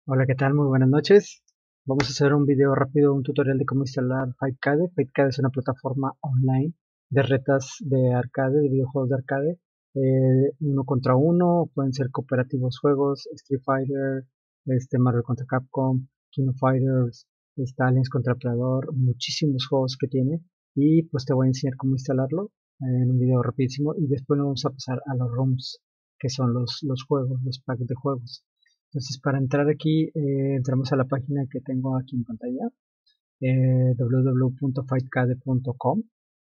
Hola, ¿qué tal? Muy buenas noches. Vamos a hacer un video rápido, un tutorial de cómo instalar Fightcade. Fightcade es una plataforma online de retas de arcade, de videojuegos de arcade. Uno contra uno, pueden ser cooperativos juegos, Street Fighter, Marvel contra Capcom, King of Fighters, Aliens contra Predator, muchísimos juegos que tiene. Y pues te voy a enseñar cómo instalarlo en un video rapidísimo y después nos vamos a pasar a los rooms, que son los juegos, los packs de juegos. Entonces, para entrar aquí, entramos a la página que tengo aquí en pantalla, www.fightcade.com,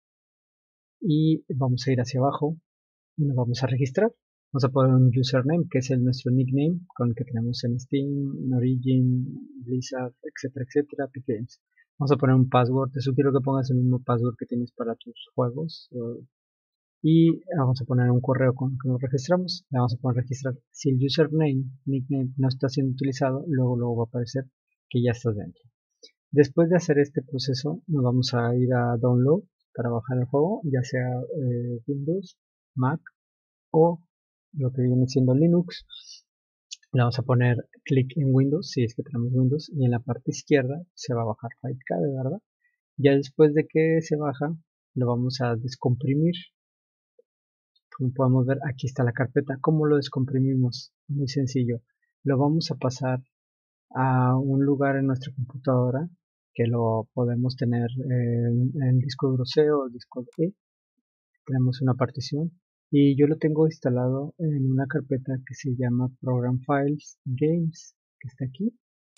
y vamos a ir hacia abajo y nos vamos a registrar. Vamos a poner un username, que es nuestro nickname con el que tenemos en Steam, en Origin, Blizzard, etcétera, etcétera, Epic Games. Vamos a poner un password. Te sugiero que pongas el mismo password que tienes para tus juegos. Y vamos a poner un correo con el que nos registramos. Le vamos a poner registrar. Si el username, nickname no está siendo utilizado, luego va a aparecer que ya estás dentro. Después de hacer este proceso, nos vamos a ir a Download para bajar el juego, ya sea Windows, Mac o lo que viene siendo Linux. Le vamos a poner clic en Windows, si es que tenemos Windows, y en la parte izquierda se va a bajar Fightcade, ¿verdad? Ya después de que se baja, lo vamos a descomprimir. Como podemos ver, aquí está la carpeta. ¿Cómo lo descomprimimos? Muy sencillo. Lo vamos a pasar a un lugar en nuestra computadora que lo podemos tener en disco duro C o disco E. Tenemos una partición y yo lo tengo instalado en una carpeta que se llama Program Files Games, que está aquí.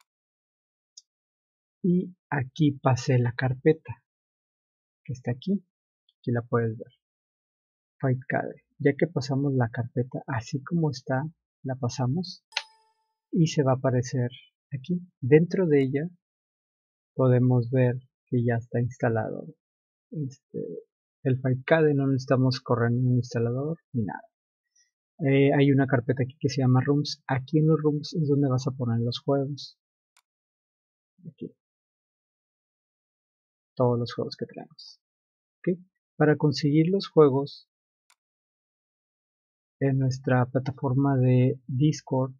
Y aquí pasé la carpeta que está aquí. Aquí la puedes ver. Fightcade. Ya que pasamos la carpeta así como está, la pasamos y se va a aparecer aquí. Dentro de ella podemos ver que ya está instalado este, el Fightcade. No necesitamos correr ningún instalador ni nada. Hay una carpeta aquí que se llama Rooms. Aquí en los Rooms es donde vas a poner los juegos. Aquí, todos los juegos que tenemos. ¿Okay? Para conseguir los juegos en nuestra plataforma de Discord,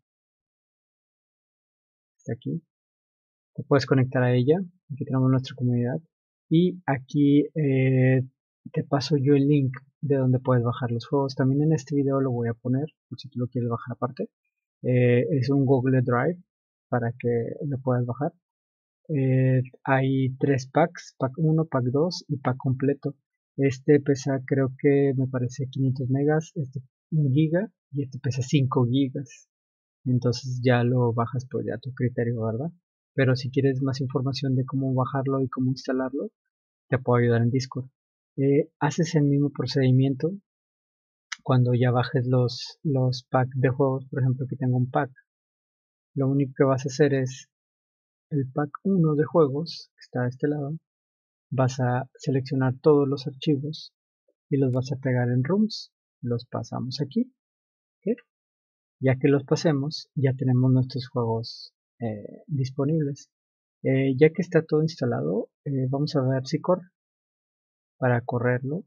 está aquí, te puedes conectar a ella. Aquí tenemos nuestra comunidad y aquí te paso yo el link de donde puedes bajar los juegos. También en este video lo voy a poner por si tú lo quieres bajar aparte. Es un Google Drive para que lo puedas bajar. Hay tres packs: pack 1, pack 2 y pack completo. Este pesa, creo que me parece 500 megas, este 1 giga y este pesa 5 gigas. Entonces ya lo bajas por ya tu criterio, ¿verdad? Pero si quieres más información de cómo bajarlo y cómo instalarlo, te puedo ayudar en Discord. Haces el mismo procedimiento cuando ya bajes los packs de juegos. Por ejemplo, aquí tengo un pack. Lo único que vas a hacer es el pack 1 de juegos, que está a este lado. Vas a seleccionar todos los archivos y los vas a pegar en Rooms. Los pasamos aquí. ¿Okay? Ya que los pasemos, ya tenemos nuestros juegos disponibles. Ya que está todo instalado, vamos a ver si corre. Para correrlo,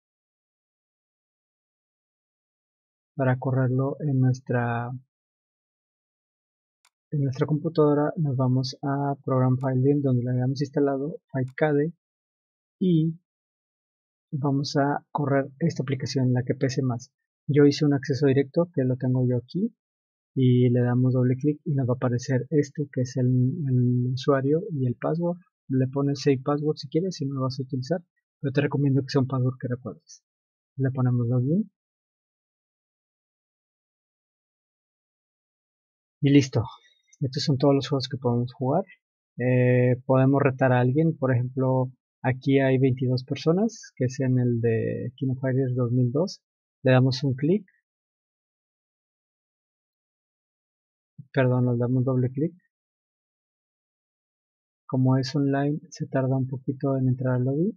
en nuestra computadora, nos vamos a Program File, donde lo habíamos instalado, Fightcade, y vamos a correr esta aplicación, la que pese más. Yo hice un acceso directo, que lo tengo yo aquí, y le damos doble clic y nos va a aparecer este, que es el usuario y el password. Le pones Save Password si quieres, si no lo vas a utilizar, pero te recomiendo que sea un password que recuerdes. Le ponemos login y listo. Estos son todos los juegos que podemos jugar. Podemos retar a alguien. Por ejemplo, aquí hay 22 personas, que es en el de King of Fighters 2002. Le damos un clic, perdón, le damos doble clic. Como es online, se tarda un poquito en entrar al lobby.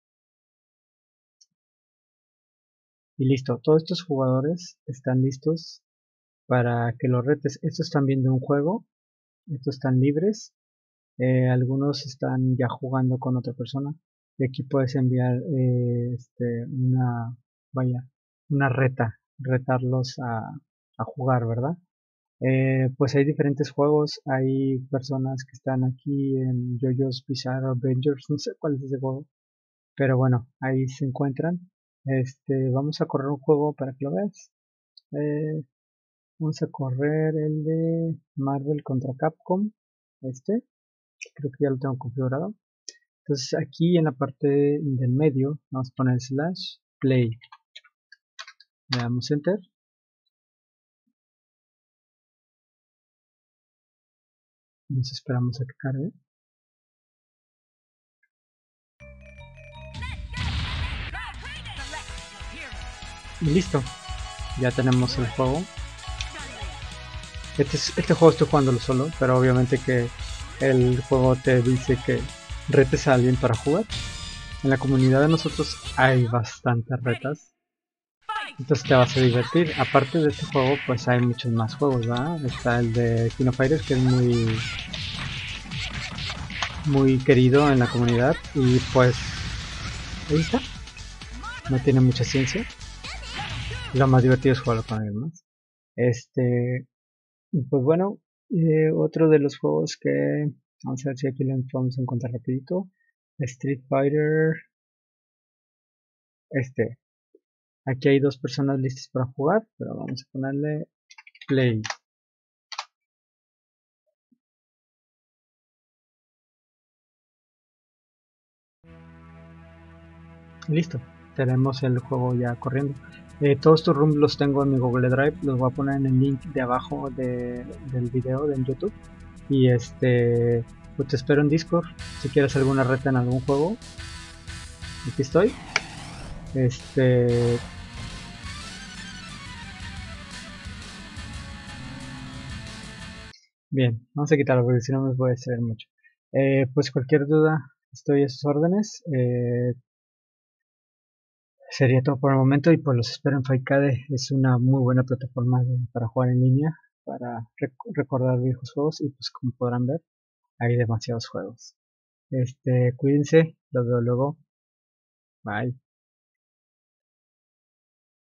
Y listo, todos estos jugadores están listos para que los retes. Estos están viendo un juego, estos están libres. Algunos están ya jugando con otra persona. Y aquí puedes enviar vaya, una retarlos a jugar, ¿verdad? Pues hay diferentes juegos, hay personas que están aquí en JoJo's Bizarre Adventures, no sé cuál es ese juego, pero bueno, ahí se encuentran. Vamos a correr un juego para que lo veas. Eh, Vamos a correr el de Marvel contra Capcom, creo que ya lo tengo configurado. Entonces aquí en la parte del medio vamos a poner slash play, le damos enter. Nos esperamos a que cargue. Y listo, ya tenemos el juego. Este juego estoy jugándolo solo, pero obviamente que el juego te dice que retes a alguien para jugar. En la comunidad de nosotros hay bastantes retas, entonces te vas a divertir. Aparte de este juego, pues hay muchos más juegos, ¿verdad? Está el de King of Fighters, que es muy querido en la comunidad, y pues ahí está. No tiene mucha ciencia. Lo más divertido es jugarlo con alguien más. Pues bueno, otro de los juegos que vamos a ver si aquí lo podemos encontrar rapidito. Street Fighter. Este. Aquí hay dos personas listas para jugar, pero vamos a ponerle play. Listo, tenemos el juego ya corriendo. Todos estos rooms los tengo en mi Google Drive, los voy a poner en el link de abajo del video de YouTube. Y pues te espero en Discord si quieres alguna reta en algún juego. Aquí estoy. Este, Bien, vamos a quitarlo porque si no me voy a extraer mucho. Pues cualquier duda, estoy a sus órdenes. Sería todo por el momento y pues los espero en Faikade. Es una muy buena plataforma para jugar en línea, para recordar viejos juegos y pues como podrán ver, hay demasiados juegos. Cuídense, los veo luego. Bye.